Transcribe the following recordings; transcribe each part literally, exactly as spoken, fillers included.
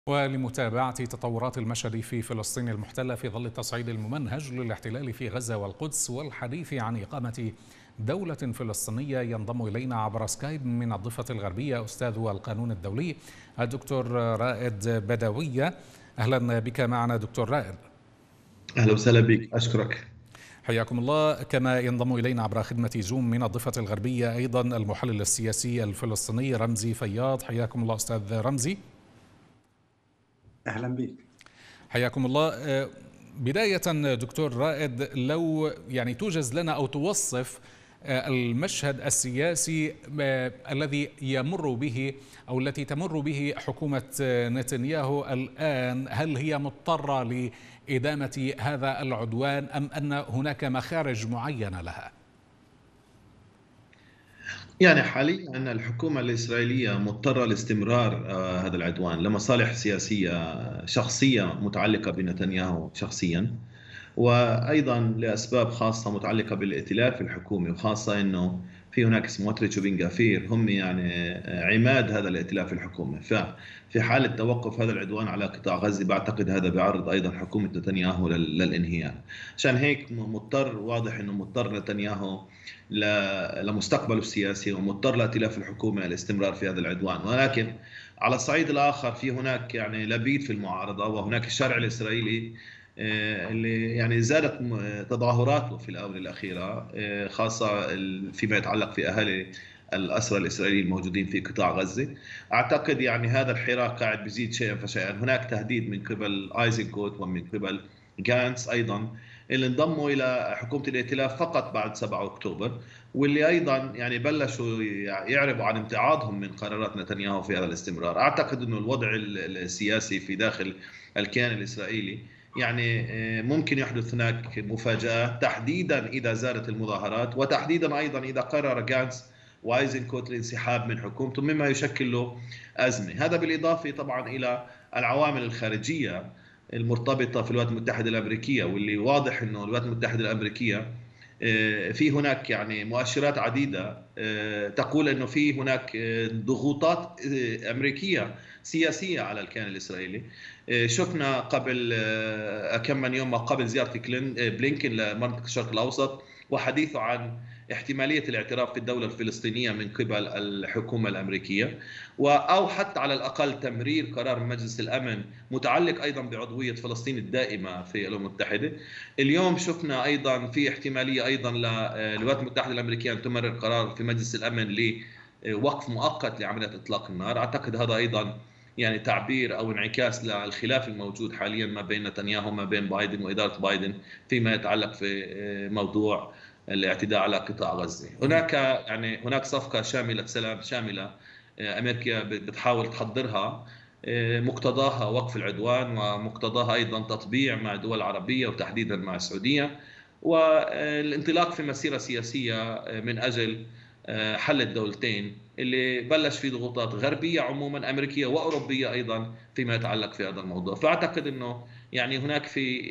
ولمتابعة تطورات المشهد في فلسطين المحتلة في ظل التصعيد الممنهج للاحتلال في غزة والقدس والحديث عن إقامة دولة فلسطينية، ينضم إلينا عبر سكايب من الضفة الغربية أستاذ القانون الدولي الدكتور رائد بدوية. أهلا بك معنا دكتور رائد. أهلا وسهلا بك، أشكرك. حياكم الله. كما ينضم إلينا عبر خدمة زوم من الضفة الغربية أيضا المحلل السياسي الفلسطيني رمزي فياض. حياكم الله أستاذ رمزي. أهلا بك. حياكم الله. بداية دكتور رائد، لو يعني توجز لنا أو توصف المشهد السياسي الذي يمر به أو التي تمر به حكومة نتنياهو الآن، هل هي مضطرة لإدامة هذا العدوان أم أن هناك مخارج معينة لها؟ يعني حاليا أن الحكومة الإسرائيلية مضطرة لاستمرار هذا العدوان لمصالح سياسية شخصية متعلقة بنتنياهو شخصيا، وأيضا لأسباب خاصة متعلقة بالائتلاف الحكومي، وخاصة أنه في هناك سموتريتش وبن غفير هم يعني عماد هذا الائتلاف الحكومي. ففي حالة توقف هذا العدوان على قطاع غزة بعتقد هذا بيعرض أيضا حكومة نتنياهو للانهيار. عشان هيك مضطر، واضح أنه مضطر نتنياهو لمستقبله السياسي، ومضطر لائتلاف الحكومة الاستمرار في هذا العدوان. ولكن على الصعيد الآخر في هناك يعني لبيد في المعارضة، وهناك الشارع الإسرائيلي اللي يعني زادت تظاهراته في الآونة الأخيرة، خاصة فيما يتعلق في أهالي الأسرى الإسرائيليين الموجودين في قطاع غزة. أعتقد يعني هذا الحراك قاعد بيزيد شيئا فشيئا. هناك تهديد من قبل آيزنكوت ومن قبل جانس أيضا، اللي انضموا إلى حكومة الائتلاف فقط بعد سبعة أكتوبر، واللي أيضا يعني بلشوا يعربوا عن امتعاضهم من قرارات نتنياهو في هذا الاستمرار. أعتقد أنه الوضع السياسي في داخل الكيان الإسرائيلي يعني ممكن يحدث هناك مفاجآت، تحديدا إذا زادت المظاهرات، وتحديدا أيضا إذا قرر جانس وايزنكوت الانسحاب من حكومته، مما يشكل له أزمة. هذا بالإضافة طبعا إلى العوامل الخارجية المرتبطة في الولايات المتحدة الأمريكية، واللي واضح أنه الولايات المتحدة الأمريكية في هناك يعني مؤشرات عديدة تقول أنه في هناك ضغوطات أمريكية سياسية على الكيان الإسرائيلي. شفنا قبل كم من يوم قبل زيارة بلينكن لمنطقة الشرق الأوسط وحديثه عن احتمالية الاعتراف في الدولة الفلسطينية من قبل الحكومة الأمريكية، أو حتى على الأقل تمرير قرار من مجلس الأمن متعلق أيضا بعضوية فلسطين الدائمة في الأمم المتحدة. اليوم شفنا أيضا في احتمالية أيضا للولايات المتحدة الأمريكية أن تمرر قرار في مجلس الأمن لوقف مؤقت لعملية إطلاق النار. أعتقد هذا أيضا يعني تعبير أو انعكاس للخلاف الموجود حاليا ما بين نتنياهو وما بين بايدن وإدارة بايدن فيما يتعلق في موضوع الاعتداء على قطاع غزة. هناك يعني هناك صفقة شاملة سلام شاملة أمريكا بتحاول تحضرها، مقتضاها وقف العدوان، ومقتضاها أيضا تطبيع مع الدول العربية وتحديدا مع السعودية، والانطلاق في مسيرة سياسية من أجل حل الدولتين اللي بلش في ضغوطات غربية عموما، أمريكية وأوروبية أيضا فيما يتعلق في هذا الموضوع. فأعتقد أنه يعني هناك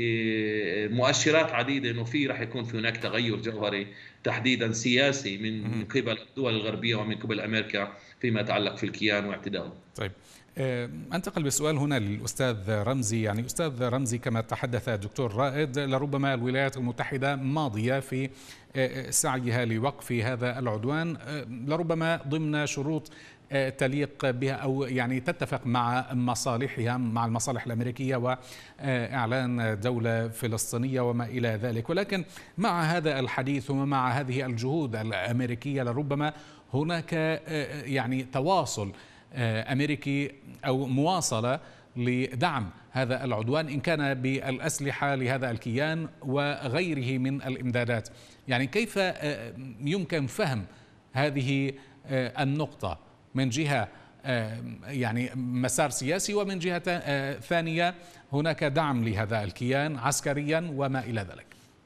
في مؤشرات عديدة أنه في رح يكون في هناك تغير جوهري تحديدا سياسي من قبل الدول الغربية ومن قبل أمريكا فيما يتعلق في الكيان واعتدائه. طيب، أنتقل بالسؤال هنا للأستاذ رمزي. يعني أستاذ رمزي، كما تحدث الدكتور رائد، لربما الولايات المتحدة ماضية في سعيها لوقف هذا العدوان، لربما ضمن شروط تليق بها أو يعني تتفق مع مصالحها مع المصالح الأمريكية وإعلان دولة فلسطينية وما إلى ذلك. ولكن مع هذا الحديث ومع هذه الجهود الأمريكية لربما هناك يعني تواصل أمريكي أو مواصلة لدعم هذا العدوان إن كان بالأسلحة لهذا الكيان وغيره من الإمدادات. يعني كيف يمكن فهم هذه النقطة؟ من جهة يعني مسار سياسي، ومن جهة ثانية هناك دعم لهذا الكيان عسكريا وما إلى ذلك.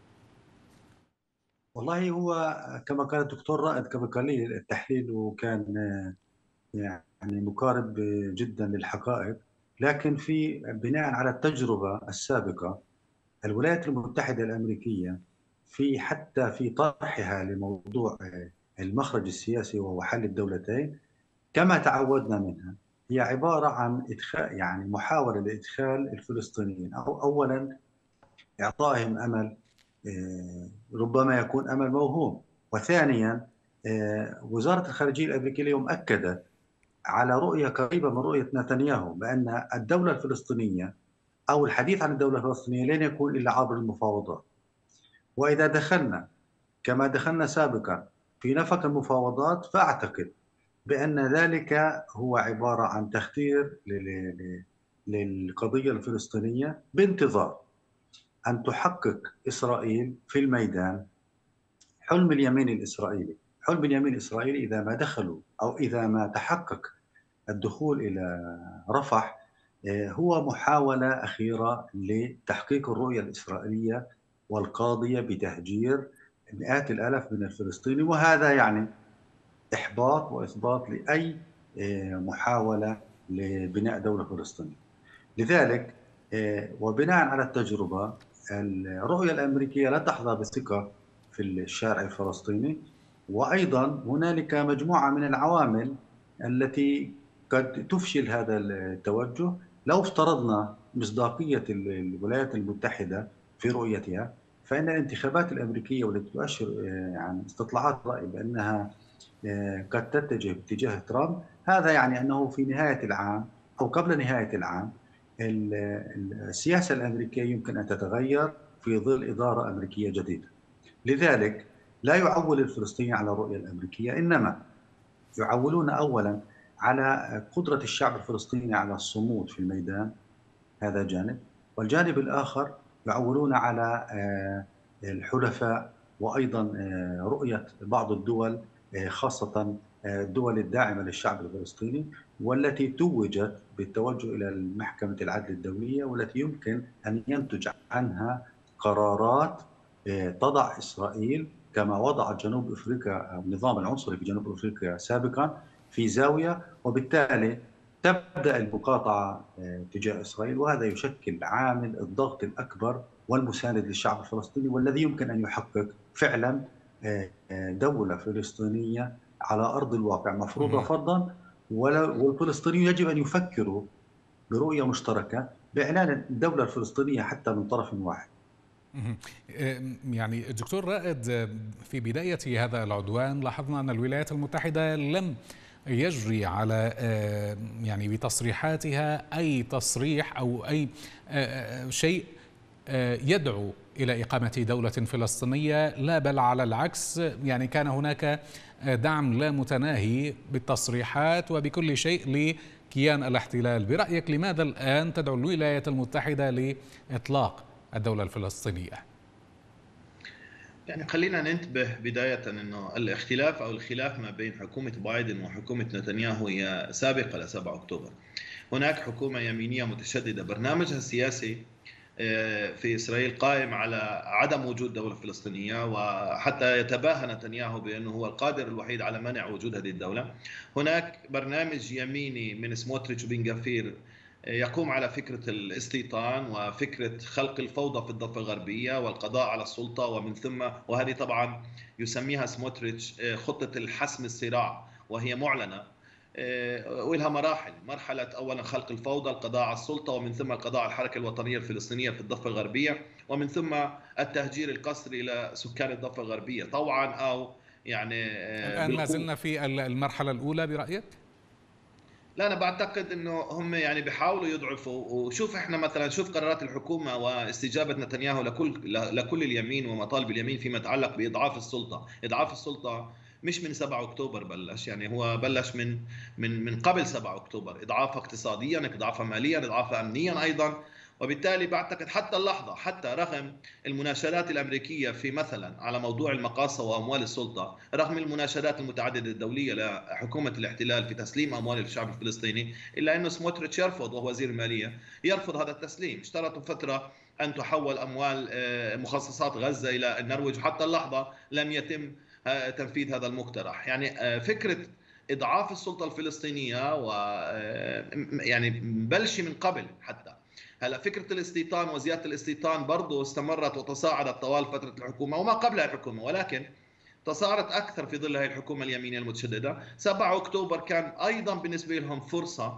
والله هو كما كان الدكتور رائد كما قال لي التحليل، وكان يعني مقارب جدا للحقائق، لكن في بناء على التجربة السابقة الولايات المتحدة الأمريكية في حتى في طرحها لموضوع المخرج السياسي وهو حل الدولتين كما تعودنا منها، هي عبارة عن إدخال، يعني محاولة لإدخال الفلسطينيين، أو أولا إعطائهم أمل آه، ربما يكون أمل موهوم، وثانيا آه، وزارة الخارجية الأمريكية اليوم أكدت على رؤية قريبة من رؤية نتنياهو بأن الدولة الفلسطينية أو الحديث عن الدولة الفلسطينية لن يكون إلا عبر المفاوضات. وإذا دخلنا كما دخلنا سابقا في نفق المفاوضات، فأعتقد بأن ذلك هو عبارة عن تخدير للقضية الفلسطينية، بانتظار أن تحقق إسرائيل في الميدان حلم اليمين الإسرائيلي. حلم اليمين الإسرائيلي إذا ما دخلوا أو إذا ما تحقق الدخول إلى رفح هو محاولة أخيرة لتحقيق الرؤية الإسرائيلية والقاضية بتهجير مئات الآلاف من الفلسطينيين، وهذا يعني إحباط وإثباط لأي محاولة لبناء دولة فلسطينية. لذلك وبناء على التجربة، الرؤية الأمريكية لا تحظى بثقة في الشارع الفلسطيني، وأيضا هنالك مجموعة من العوامل التي قد تفشل هذا التوجه. لو افترضنا مصداقية الولايات المتحدة في رؤيتها، فإن الانتخابات الأمريكية والتي تؤشر يعني استطلاعات رأي بأنها قد تتجه باتجاه ترامب، هذا يعني أنه في نهاية العام أو قبل نهاية العام السياسة الأمريكية يمكن أن تتغير في ظل إدارة أمريكية جديدة. لذلك لا يعول الفلسطينيين على الرؤية الأمريكية، إنما يعولون أولا على قدرة الشعب الفلسطيني على الصمود في الميدان، هذا جانب، والجانب الآخر يعولون على الحلفاء، وأيضا رؤية بعض الدول خاصة الدول الداعمة للشعب الفلسطيني والتي توجت بالتوجه إلى محكمة العدل الدولية، والتي يمكن أن ينتج عنها قرارات تضع إسرائيل كما وضعت جنوب أفريقيا النظام العنصري في جنوب أفريقيا سابقا في زاوية، وبالتالي تبدأ المقاطعة تجاه إسرائيل، وهذا يشكل عامل الضغط الأكبر والمساند للشعب الفلسطيني، والذي يمكن أن يحقق فعلا دولة فلسطينية على أرض الواقع مفروضة فرضا. والفلسطينيين يجب أن يفكروا برؤية مشتركة بإعلان الدولة الفلسطينية حتى من طرف واحد. يعني دكتور رائد، في بداية هذا العدوان لاحظنا أن الولايات المتحدة لم يجري على يعني بتصريحاتها أي تصريح أو أي شيء يدعو إلى إقامة دولة فلسطينية، لا بل على العكس، يعني كان هناك دعم لا متناهي بالتصريحات وبكل شيء لكيان الاحتلال. برأيك لماذا الآن تدعو الولايات المتحدة لإطلاق الدولة الفلسطينية؟ يعني خلينا ننتبه بداية أنه الاختلاف أو الخلاف ما بين حكومة بايدن وحكومة نتنياهو هي سابقة ل سبعة أكتوبر. هناك حكومة يمينية متشددة برنامجها السياسي في إسرائيل قائم على عدم وجود دولة فلسطينية، وحتى يتباهى نتنياهو بأنه هو القادر الوحيد على منع وجود هذه الدولة. هناك برنامج يميني من سموتريتش وبن غفير يقوم على فكرة الاستيطان وفكرة خلق الفوضى في الضفة الغربية والقضاء على السلطة، ومن ثم وهذه طبعا يسميها سموتريتش خطة الحسم الصراع، وهي معلنة ولها مراحل. مرحلة أولا خلق الفوضى، القضاء على السلطة، ومن ثم القضاء على الحركة الوطنية الفلسطينية في الضفة الغربية، ومن ثم التهجير القسري إلى سكان الضفة الغربية طوعا أو يعني الآن ما زلنا في المرحلة الأولى برأيك؟ لا، أنا بعتقد إنه هم يعني بيحاولوا يضعفوا. وشوف إحنا مثلا شوف قرارات الحكومة واستجابة نتنياهو لكل لكل اليمين ومطالب اليمين فيما يتعلق بإضعاف السلطة. إضعاف السلطة مش من سبعة أكتوبر بلش، يعني هو بلش من من من قبل سبعة أكتوبر، إضعافها اقتصاديا، إضعافها ماليا، إضعافها أمنيا أيضا. وبالتالي بعتقد حتى اللحظة، حتى رغم المناشدات الأمريكية في مثلا على موضوع المقاصة وأموال السلطة، رغم المناشدات المتعددة الدولية لحكومة الاحتلال في تسليم أموال الشعب الفلسطيني، إلا أنه سموتريتش يرفض، وهو وزير المالية يرفض هذا التسليم. اشترطوا فترة أن تحول أموال مخصصات غزة إلى النرويج، وحتى اللحظة لم يتم تنفيذ هذا المقترح. يعني فكرة إضعاف السلطة الفلسطينية و يعني بلش من قبل. حتى هلا فكرة الاستيطان وزيادة الاستيطان برضه استمرت وتصاعدت طوال فترة الحكومة وما قبل الحكومة، ولكن تصاعدت أكثر في ظل هذه الحكومة اليمينية المتشددة. سبعة أكتوبر كان أيضا بالنسبة لهم فرصة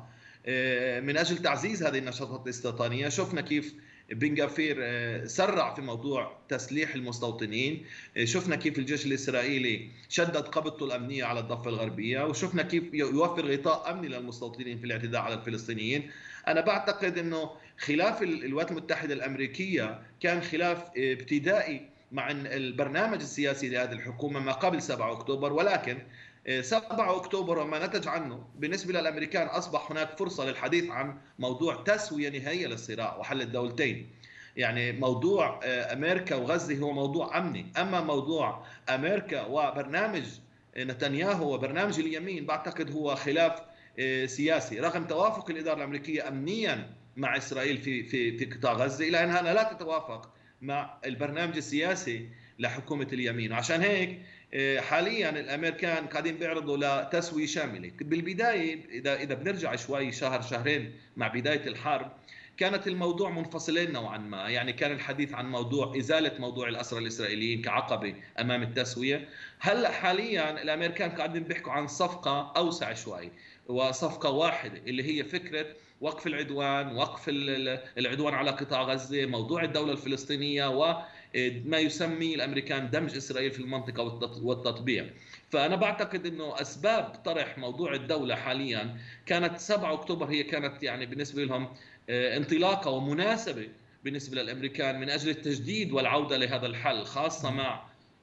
من أجل تعزيز هذه النشاطات الاستيطانية. شفنا كيف بن غفير سرع في موضوع تسليح المستوطنين، شفنا كيف الجيش الإسرائيلي شدد قبضته الأمنية على الضفة الغربية، وشفنا كيف يوفر غطاء أمني للمستوطنين في الاعتداء على الفلسطينيين. أنا بعتقد أنه خلاف الولايات المتحدة الأمريكية كان خلاف ابتدائي مع البرنامج السياسي لهذه الحكومة ما قبل سبعة أكتوبر، ولكن سبعة أكتوبر وما نتج عنه بالنسبة للأمريكان أصبح هناك فرصة للحديث عن موضوع تسوية نهائية للصراع وحل الدولتين. يعني موضوع أمريكا وغزة هو موضوع أمني، أما موضوع أمريكا وبرنامج نتنياهو وبرنامج اليمين بعتقد هو خلاف سياسي، رغم توافق الإدارة الأمريكية أمنيا مع إسرائيل في في في قطاع غزة، إلا أنها لا تتوافق مع البرنامج السياسي لحكومة اليمين. وعشان هيك حاليا الامريكان قاعدين بيعرضوا لتسويه شامله. بالبدايه اذا اذا بنرجع شوي شهر شهرين مع بدايه الحرب كانت الموضوع منفصلين نوعا ما، يعني كان الحديث عن موضوع ازاله موضوع الاسرى الاسرائيليين كعقبه امام التسويه. هلا حاليا الامريكان قاعدين بيحكوا عن صفقه اوسع شوي، وصفقه واحده اللي هي فكره وقف العدوان، وقف العدوان على قطاع غزه، موضوع الدوله الفلسطينيه، وما يسمي الامريكان دمج اسرائيل في المنطقه والتطبيع. فانا بعتقد انه اسباب طرح موضوع الدوله حاليا كانت سبعة أكتوبر هي كانت يعني بالنسبه لهم انطلاقه ومناسبه بالنسبه للامريكان من اجل التجديد والعوده لهذا الحل، خاصه مع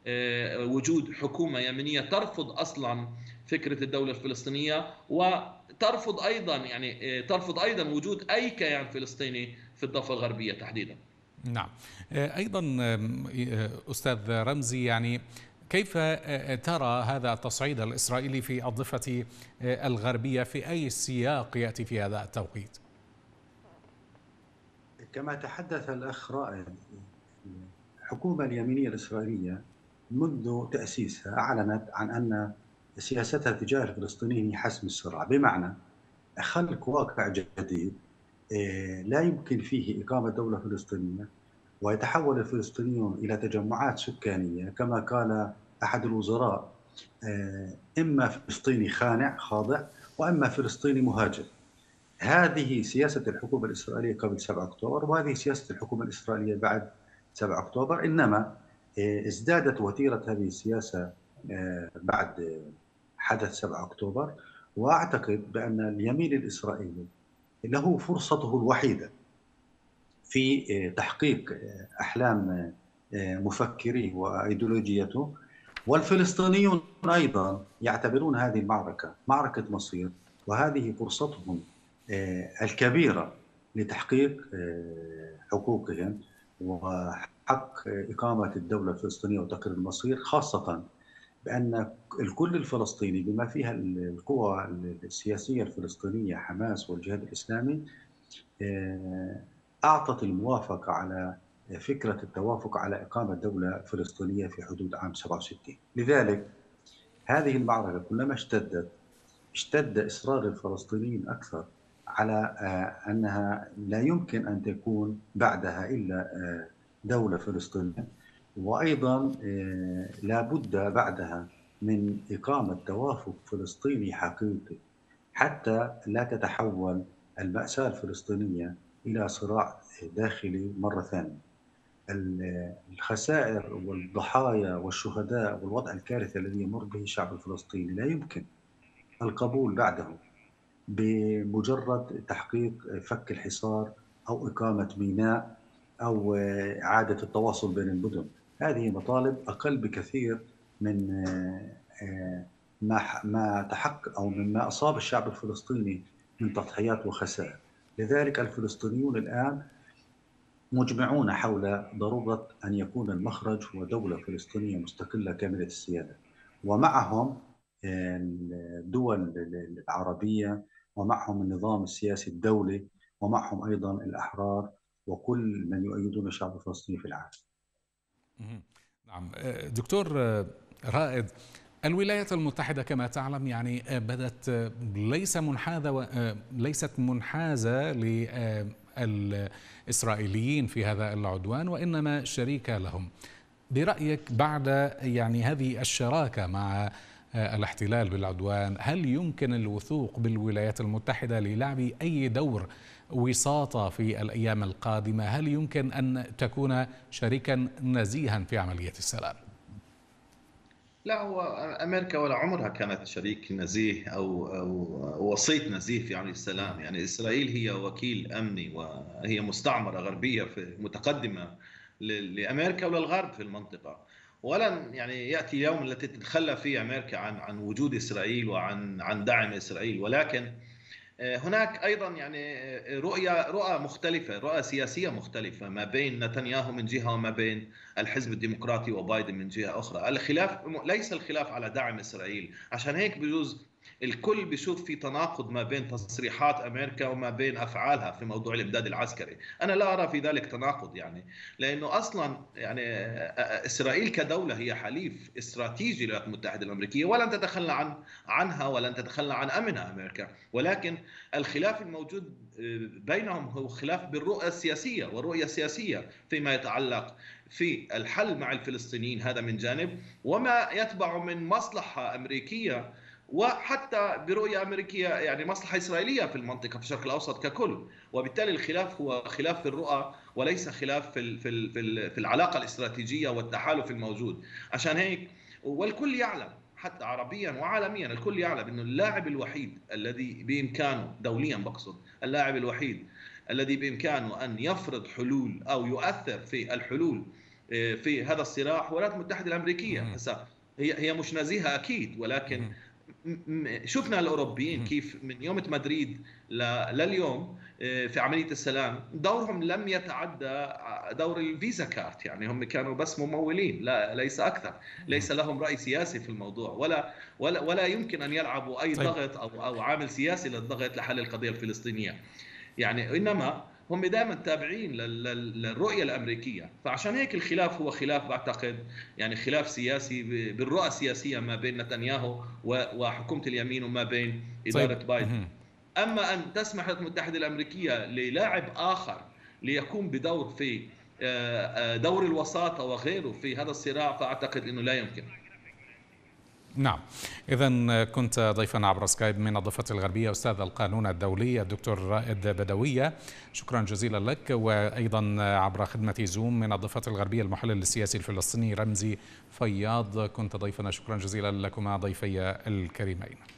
وجود حكومه يمنيه ترفض اصلا فكره الدوله الفلسطينيه، وترفض ايضا يعني ترفض ايضا وجود اي كيان فلسطيني في الضفه الغربيه تحديدا. نعم. ايضا استاذ رمزي، يعني كيف ترى هذا التصعيد الاسرائيلي في الضفه الغربيه؟ في اي سياق ياتي في هذا التوقيت؟ كما تحدث الأخ رائد، الحكومة اليمينية الإسرائيلية منذ تأسيسها أعلنت عن أن سياستها تجاه الفلسطينيين هي حسم الصراع، بمعنى خلق واقع جديد لا يمكن فيه إقامة دولة فلسطينية، ويتحول الفلسطينيون إلى تجمعات سكانية كما قال أحد الوزراء، إما فلسطيني خانع خاضع وإما فلسطيني مهاجر. هذه سياسة الحكومة الإسرائيلية قبل سبعة أكتوبر، وهذه سياسة الحكومة الإسرائيلية بعد سبعة أكتوبر، إنما ازدادت وتيرة هذه السياسة بعد حدث سبعة أكتوبر. وأعتقد بأن اليمين الإسرائيلي له فرصته الوحيدة في تحقيق أحلام مفكريه وأيديولوجيته، والفلسطينيون أيضا يعتبرون هذه المعركة معركة مصير، وهذه فرصتهم الكبيرة لتحقيق حقوقهم وحق إقامة الدولة الفلسطينية وتقرير المصير، خاصة بأن الكل الفلسطيني بما فيها القوى السياسية الفلسطينية حماس والجهاد الإسلامي أعطت الموافقة على فكرة التوافق على إقامة دولة فلسطينية في حدود عام سبعة وستين. لذلك هذه المعركة كلما اشتدت اشتد إصرار الفلسطينيين أكثر على أنها لا يمكن أن تكون بعدها إلا دولة فلسطينية، وأيضا لا بد بعدها من إقامة توافق فلسطيني حقيقي حتى لا تتحول المأساة الفلسطينية إلى صراع داخلي مرة ثانية. الخسائر والضحايا والشهداء والوضع الكارثي الذي يمر به الشعب الفلسطيني لا يمكن القبول بعده بمجرد تحقيق فك الحصار أو إقامة ميناء أو إعادة التواصل بين المدن. هذه مطالب أقل بكثير من ما ما تحقق أو مما أصاب الشعب الفلسطيني من تضحيات وخسائر. لذلك الفلسطينيون الآن مجمعون حول ضرورة أن يكون المخرج هو دولة فلسطينية مستقلة كاملة السيادة، ومعهم الدول العربية، ومعهم النظام السياسي الدولي، ومعهم أيضا الأحرار وكل من يؤيدون الشعب الفلسطيني في العالم. نعم دكتور رائد، الولايات المتحدة كما تعلم يعني بدت ليس منحازة ليست منحازة للإسرائيليين في هذا العدوان، وإنما شريكة لهم. برأيك بعد يعني هذه الشراكة مع الاحتلال بالعدوان، هل يمكن الوثوق بالولايات المتحدة للعب أي دور وساطة في الأيام القادمة؟ هل يمكن أن تكون شريكا نزيها في عملية السلام؟ لا، هو امريكا ولا عمرها كانت شريك نزيه او او وسيط نزيه في عمليه السلام. يعني اسرائيل هي وكيل امني، وهي مستعمره غربيه في متقدمه لامريكا وللغرب في المنطقه. ولن يعني ياتي يوم التي تتخلى فيه امريكا عن عن وجود اسرائيل وعن عن دعم اسرائيل، ولكن هناك ايضا يعني رؤيه رؤى مختلفه، رؤى سياسيه مختلفه ما بين نتنياهو من جهه وما بين الحزب الديمقراطي وبايدن من جهه اخرى. الخلاف ليس الخلاف على دعم اسرائيل، عشان هيك بجوز الكل بيشوف في تناقض ما بين تصريحات امريكا وما بين افعالها في موضوع الامداد العسكري. انا لا ارى في ذلك تناقض، يعني لانه اصلا يعني اسرائيل كدوله هي حليف استراتيجي للولايات المتحده الامريكيه، ولن تتخلى عن عنها ولن تتخلى عن امنها امريكا. ولكن الخلاف الموجود بينهم هو خلاف بالرؤى السياسيه، والرؤيه السياسيه فيما يتعلق في الحل مع الفلسطينيين هذا من جانب، وما يتبع من مصلحه امريكيه وحتى برؤية أمريكية يعني مصلحة إسرائيلية في المنطقة في الشرق الأوسط ككل. وبالتالي الخلاف هو خلاف في الرؤى وليس خلاف في في في العلاقة الاستراتيجية والتحالف الموجود. عشان هيك والكل يعلم حتى عربيا وعالميا، الكل يعلم أنه اللاعب الوحيد الذي بإمكانه دوليا، بقصد اللاعب الوحيد الذي بإمكانه أن يفرض حلول أو يؤثر في الحلول في هذا الصراع هو الولايات المتحدة الأمريكية. هسه هي هي مش نزيهة أكيد، ولكن شفنا الأوروبيين كيف من يوم مدريد لليوم في عملية السلام دورهم لم يتعدى دور الفيزا كارت. يعني هم كانوا بس ممولين، لا ليس أكثر، ليس لهم رأي سياسي في الموضوع، ولا ولا ولا يمكن أن يلعبوا أي ضغط أو أو عامل سياسي للضغط لحل القضية الفلسطينية. يعني إنما هم دائما تابعين للرؤية الأمريكية. فعشان هيك الخلاف هو خلاف بعتقد يعني خلاف سياسي بالرؤى السياسية ما بين نتنياهو وحكومة اليمين وما بين إدارة طيب. بايدن. أما أن تسمح الولايات المتحدة الأمريكية للاعب آخر ليقوم بدور في دور الوساطة وغيره في هذا الصراع، فأعتقد أنه لا يمكن. نعم، إذا كنت ضيفا عبر سكايب من الضفة الغربية أستاذ القانون الدولي الدكتور رائد بدوية، شكرا جزيلا لك. وأيضا عبر خدمة زوم من الضفة الغربية المحلل السياسي الفلسطيني رمزي فياض، كنت ضيفنا، شكرا جزيلا لكما ضيفي الكريمين.